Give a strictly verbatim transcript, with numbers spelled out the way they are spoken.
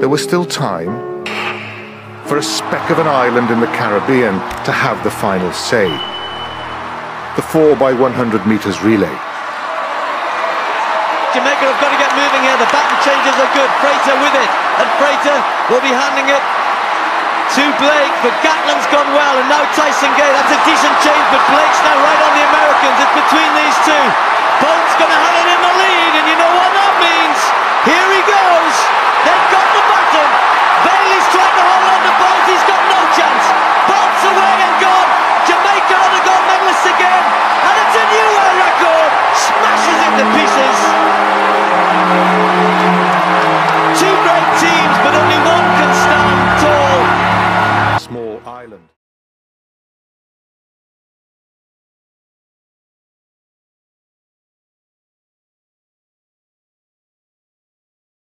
there was still time for a speck of an island in the Caribbean to have the final say. The four by one hundred metres relay. Jamaica have got to get moving here. The baton changes are good. Frater with it, and Frater will be handing it to Blake, but Gatland's gone well, and now Tyson Gay. That's a decent change, but Blake's now right on the